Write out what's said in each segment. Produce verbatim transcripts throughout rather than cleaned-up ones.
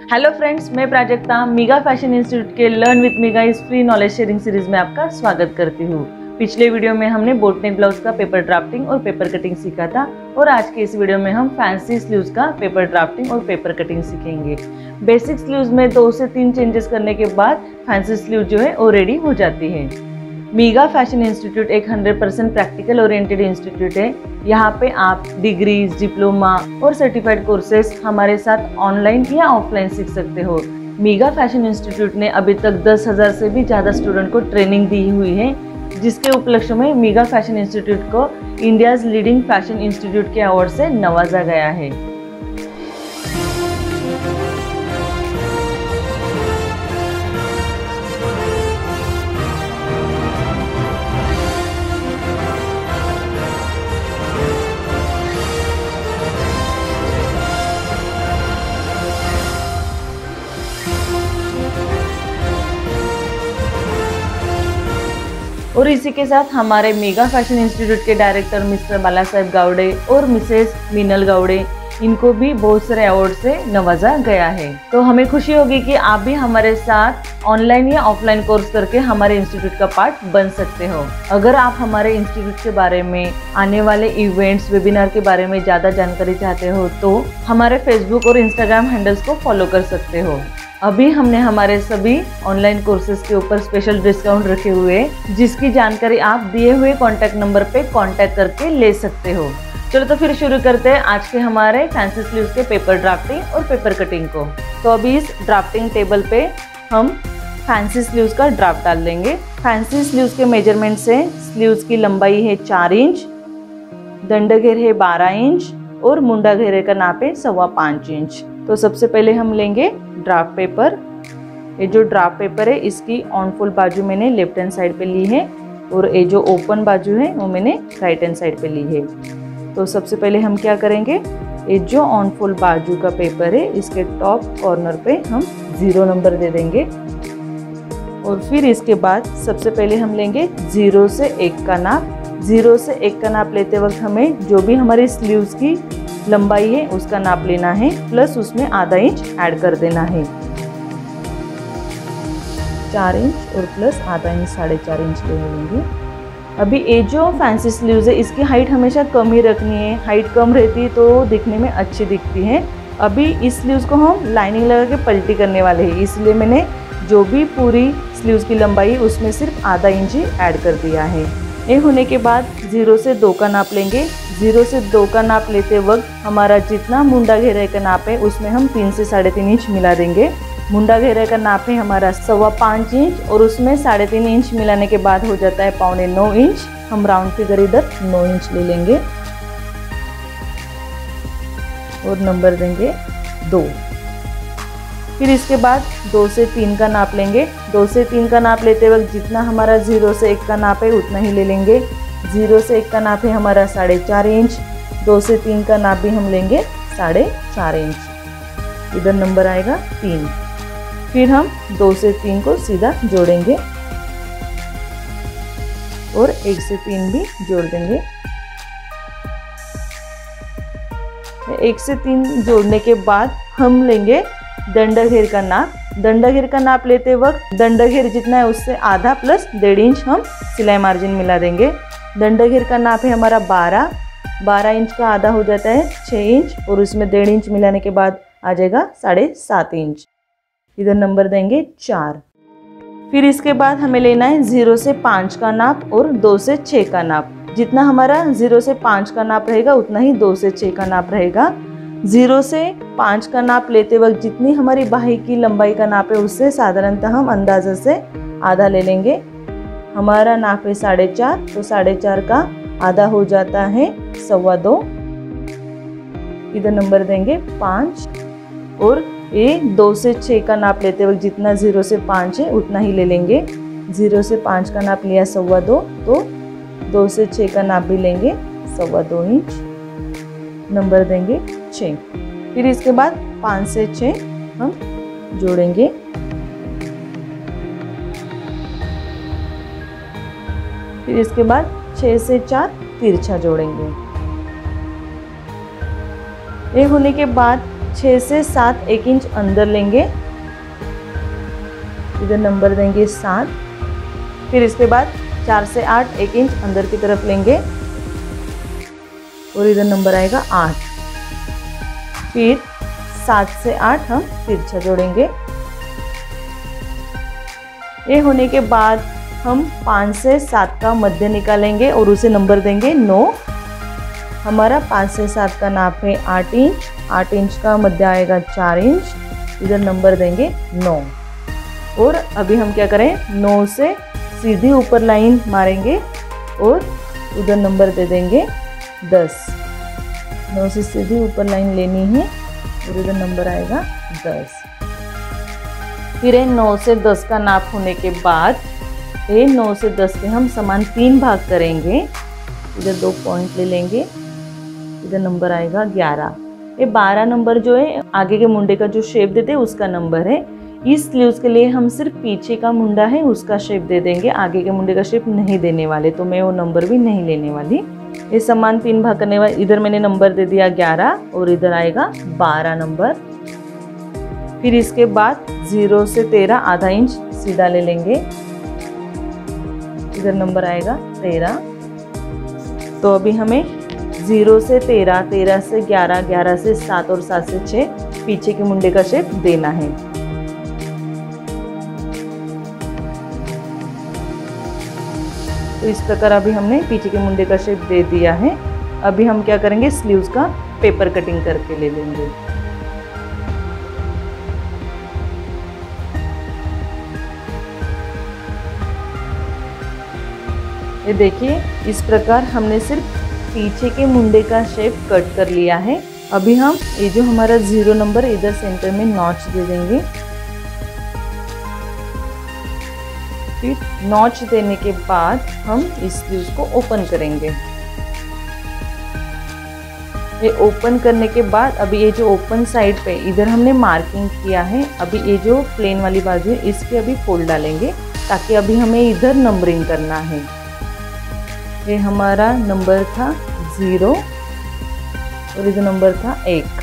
Hello friends, मैं Prajakta Meega fashion institute के learn with Meega इस फ्री नॉलेज शेयरिंग सीरीज में आपका स्वागत करती हूँ। पिछले वीडियो में हमने बोट नेक ब्लाउज का पेपर ड्राफ्टिंग और पेपर कटिंग सीखा था और आज के इस वीडियो में हम फैंसी स्लीव्स का पेपर ड्राफ्टिंग और पेपर कटिंग सीखेंगे। बेसिक स्लीव्स में दो से तीन चेंजेस करने के बाद फैंसी स्लीव जो है वो रेडी हो जाती है। मीगा फैशन इंस्टीट्यूट एक hundred percent practical oriented institute है। यहाँ पे आप डिग्रीज, डिप्लोमा और सर्टिफाइड कोर्सेज हमारे साथ ऑनलाइन या ऑफलाइन सीख सकते हो। मीगा फैशन इंस्टीट्यूट ने अभी तक दस हज़ार से भी ज़्यादा स्टूडेंट को ट्रेनिंग दी हुई है, जिसके उपलक्ष्य में मीगा फैशन इंस्टीट्यूट को इंडियाज लीडिंग फैशन इंस्टीट्यूट के अवार्ड से नवाजा गया है। और इसी के साथ हमारे मीगा फैशन इंस्टीट्यूट के डायरेक्टर मिस्टर बाला साहेब गावड़े और मिसेस मीनल गावड़े, इनको भी बहुत सारे अवार्ड से नवाजा गया है। तो हमें खुशी होगी कि आप भी हमारे साथ ऑनलाइन या ऑफलाइन कोर्स करके हमारे इंस्टीट्यूट का पार्ट बन सकते हो। अगर आप हमारे इंस्टीट्यूट के बारे में, आने वाले इवेंट्स, वेबिनार के बारे में ज़्यादा जानकारी चाहते हो तो हमारे फेसबुक और इंस्टाग्राम हैंडल्स को फॉलो कर सकते हो। अभी हमने हमारे सभी ऑनलाइन कोर्सेज के ऊपर स्पेशल डिस्काउंट रखे हुए हैं, जिसकी जानकारी आप दिए हुए कॉन्टैक्ट नंबर पे कॉन्टैक्ट करके ले सकते हो। चलो तो फिर शुरू करते हैं आज के हमारे फैंसी स्लीव्स के पेपर ड्राफ्टिंग और पेपर कटिंग को। तो अभी इस ड्राफ्टिंग टेबल पे हम फैंसी स्लीव्स का ड्राफ्ट डाल देंगे। फैंसी स्लीव्स के मेजरमेंट से स्लीव्स की लंबाई है चार इंच, दंड घेर है बारह इंच और मुंडा घेरे का नाप है सवा पाँच इंच। तो सबसे पहले हम लेंगे ड्राफ्ट पेपर। ये जो ड्राफ्ट पेपर है इसकी ऑन फोल्ड बाजू मैंने लेफ्ट हैंड साइड पे ली है और ये जो ओपन बाजू है वो मैंने राइट हैंड साइड पे ली है। तो सबसे पहले हम क्या करेंगे, ये जो ऑन फोल्ड बाजू का पेपर है इसके टॉप कॉर्नर पे हम जीरो नंबर दे देंगे और फिर इसके बाद सबसे पहले हम लेंगे जीरो से एक का नाप। जीरो से एक का नाप लेते वक्त हमें जो भी हमारी स्लीव्स की लंबाई है उसका नाप लेना है, प्लस उसमें आधा इंच ऐड कर देना है। चार इंच और प्लस आधा इंच साढ़े चार इंच ले लेंगे। अभी ये जो फैंसी स्लीव्स है इसकी हाइट हमेशा कम ही रखनी है। हाइट कम रहती है तो दिखने में अच्छी दिखती है। अभी इस स्लीव्स को हम लाइनिंग लगा के पलटी करने वाले हैं, इसलिए मैंने जो भी पूरी स्लीव्स की लंबाई है उसमें सिर्फ आधा इंच ही ऐड कर दिया है। ये होने के बाद जीरो से दो का नाप लेंगे। जीरो से दो का नाप लेते वक्त हमारा जितना मुंडा घेरे का नाप है उसमें हम तीन से साढ़े तीन इंच मिला देंगे। मुंडा घेरे का नाप है हमारा सवा पाँच इंच और उसमें साढ़े तीन इंच मिलाने के बाद हो जाता है पौने नौ इंच। हम राउंड फिगर इधर नौ इंच ले लेंगे और नंबर देंगे दो। फिर इसके बाद दो से तीन का नाप लेंगे। दो से तीन का नाप लेते वक्त जितना हमारा जीरो से एक का नाप है उतना ही ले लेंगे। जीरो से एक का नाप है हमारा साढ़े चार इंच, दो से तीन का नाप भी हम लेंगे साढ़े चार इंच, इधर नंबर आएगा तीन। फिर हम दो से तीन को सीधा जोड़ेंगे और एक से तीन भी जोड़ देंगे। एक से तीन जोड़ने के बाद हम लेंगे दंड घेर का नाप। दंड घेर का नाप लेते वक्त दंड घेर जितना है उससे आधा प्लस डेढ़ इंच हम सिलाई मार्जिन मिला देंगे। दंड घेर का नाप है हमारा बारह, बारह इंच का आधा हो जाता है छः इंच और उसमें डेढ़ इंच मिलाने के बाद आ जाएगा साढ़े सात इंच, इधर नंबर देंगे चार। फिर इसके बाद हमें लेना है जीरो से पाँच का नाप और दो से छः का नाप। जितना हमारा जीरो से पाँच का नाप रहेगा उतना ही दो से छः का नाप रहेगा। जीरो से पाँच का नाप लेते वक्त जितनी हमारी बाही की लंबाई का नाप है उससे साधारणतः हम अंदाजे से आधा ले लेंगे। हमारा नाप है साढ़े चार, तो साढ़े चार का आधा हो जाता है सवा दो, इधर नंबर देंगे पाँच। और ये दो से छः का नाप लेते वक्त जितना जीरो से पाँच है उतना ही ले लेंगे। जीरो से पाँच का नाप लिया सवा दो, तो दो से छः का नाप भी लेंगे सवा दो इंच, नंबर देंगे छः। फिर इसके बाद पाँच से छः हम जोड़ेंगे। फिर इसके बाद छः से चार तिरछा जोड़ेंगे। ये होने के बाद छः से सात एक इंच अंदर लेंगे, इधर नंबर देंगे सात। फिर इसके बाद चार से आठ एक इंच अंदर की तरफ लेंगे और इधर नंबर आएगा आठ। फिर सात से आठ हम तिरछा जोड़ेंगे। ये होने के बाद हम पाँच से सात का मध्य निकालेंगे और उसे नंबर देंगे नौ। हमारा पाँच से सात का नाप है आठ इंच, आठ इंच का मध्य आएगा चार इंच, इधर नंबर देंगे नौ। और अभी हम क्या करें, नौ से सीधी ऊपर लाइन मारेंगे और उधर नंबर दे देंगे दस। नौ से सीधी ऊपर लाइन लेनी है और इधर नंबर आएगा दस। फिर नौ से दस का नाप होने के बाद ये नौ से दस के हम समान तीन भाग करेंगे। इधर दो पॉइंट ले लेंगे, इधर नंबर आएगा ग्यारह। ये बारह नंबर जो है आगे के मुंडे का जो शेप देते हैं उसका नंबर है। इस स्लीव्स के लिए हम सिर्फ पीछे का मुंडा है उसका शेप दे देंगे, आगे के मुंडे का शेप नहीं देने वाले, तो मैं वो नंबर भी नहीं लेने वाली। ये समान तीन भाग करने वाले, इधर मैंने नंबर दे दिया ग्यारह और इधर आएगा बारह नंबर। फिर इसके बाद जीरो से तेरह आधा इंच सीधा ले लेंगे, इधर नंबर आएगा तेरह। तो अभी हमें जीरो से तेरह, तेरह से ग्यारह, ग्यारह से सात और सात से छः पीछे के मुंडे का शेप देना है। तो इस प्रकार अभी हमने पीछे के मुंडे का शेप दे दिया है। अभी हम क्या करेंगे, स्लीव्स का पेपर कटिंग करके ले लेंगे। ये देखिए, इस प्रकार हमने सिर्फ पीछे के मुंडे का शेप कट कर लिया है। अभी हम ये जो हमारा जीरो नंबर इधर सेंटर में नॉच दे देंगे। फिर नॉच देने के बाद हम इस स्लीव्स को ओपन करेंगे। ये ओपन करने के बाद अभी ये जो ओपन साइड पे इधर हमने मार्किंग किया है, अभी ये जो प्लेन वाली बाजू है इसके अभी फोल्ड डालेंगे, ताकि अभी हमें इधर नंबरिंग करना है। ये हमारा नंबर था ज़ीरो और इधर नंबर था एक।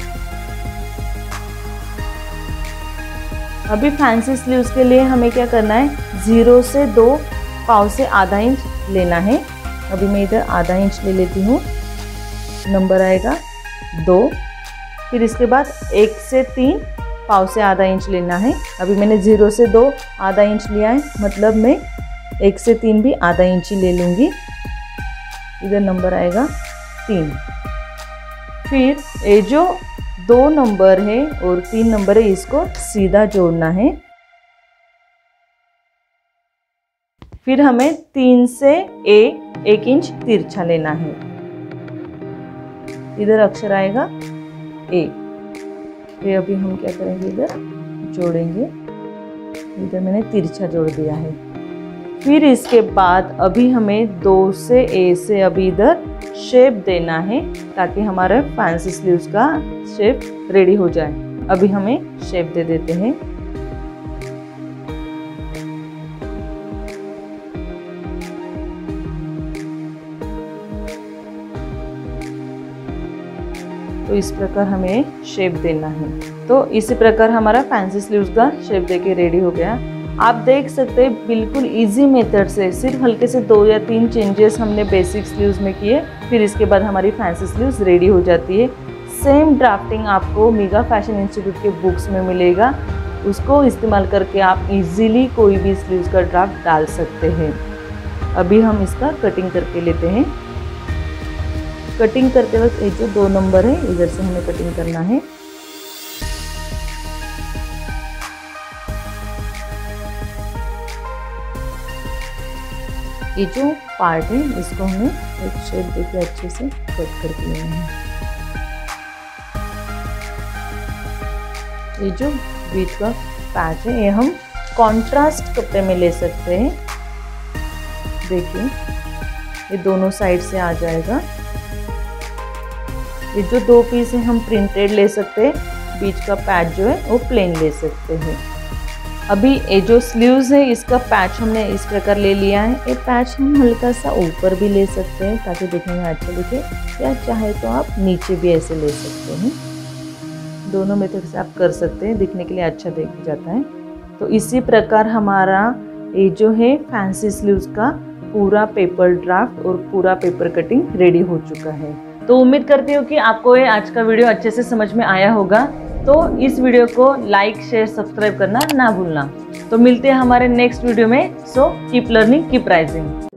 अभी फैंसी स्लीव्स के लिए हमें क्या करना है, ज़ीरो से दो पाव से आधा इंच लेना है। अभी मैं इधर आधा इंच ले लेती हूँ, नंबर आएगा दो। फिर इसके बाद एक से तीन पाव से आधा इंच लेना है। अभी मैंने ज़ीरो से दो आधा इंच लिया है, मतलब मैं एक से तीन भी आधा इंच ही ले लूँगी, इधर नंबर आएगा तीन। फिर ये जो दो नंबर है और तीन नंबर है इसको सीधा जोड़ना है। फिर हमें तीन से ए एक इंच तिरछा लेना है, इधर अक्षर आएगा ए। फिर अभी हम क्या करेंगे, इधर जोड़ेंगे, इधर मैंने तिरछा जोड़ दिया है। फिर इसके बाद अभी हमें दो से ए से अभी इधर शेप देना है, ताकि हमारा फैंसी स्लीव्स का शेप रेडी हो जाए। अभी हमें शेप दे देते हैं। तो इस प्रकार हमें शेप देना है। तो इसी प्रकार हमारा फैंसी स्लीव्स का शेप देके रेडी हो गया। आप देख सकते हैं बिल्कुल इजी मेथड से, सिर्फ हल्के से दो या तीन चेंजेस हमने बेसिक स्लीव्स में किए, फिर इसके बाद हमारी फैंसी स्लीव्स रेडी हो जाती है। सेम ड्राफ्टिंग आपको मीगा फैशन इंस्टीट्यूट के बुक्स में मिलेगा, उसको इस्तेमाल करके आप इजीली कोई भी स्लीव्स का ड्राफ्ट डाल सकते हैं। अभी हम इसका कटिंग करके लेते हैं। कटिंग करते वक्त एक जो दो नंबर है इधर से हमें कटिंग करना है। ये जो पार्ट है इसको हमें एक शेप देके अच्छे से कट करके लेना है। ये जो बीच का पैच है ये हम कॉन्ट्रास्ट कपड़े में ले सकते हैं। देखिए ये दोनों साइड से आ जाएगा। ये जो दो पीस है हम प्रिंटेड ले सकते हैं, बीच का पैच जो है वो प्लेन ले सकते हैं। अभी ये जो स्लीव्स है इसका पैच हमने इस प्रकार ले लिया है। ये पैच हम हल्का सा ऊपर भी ले सकते हैं ताकि दिखने में अच्छा दिखे, या चाहे तो आप नीचे भी ऐसे ले सकते हैं। दोनों मेथड से आप कर सकते हैं, दिखने के लिए अच्छा दिख जाता है। तो इसी प्रकार हमारा ये जो है फैंसी स्लीव्स का पूरा पेपर ड्राफ्ट और पूरा पेपर कटिंग रेडी हो चुका है। तो उम्मीद करती हूँ कि आपको ये आज का वीडियो अच्छे से समझ में आया होगा। तो इस वीडियो को लाइक शेयर सब्सक्राइब करना ना भूलना। तो मिलते हैं हमारे नेक्स्ट वीडियो में। So keep learning keep rising.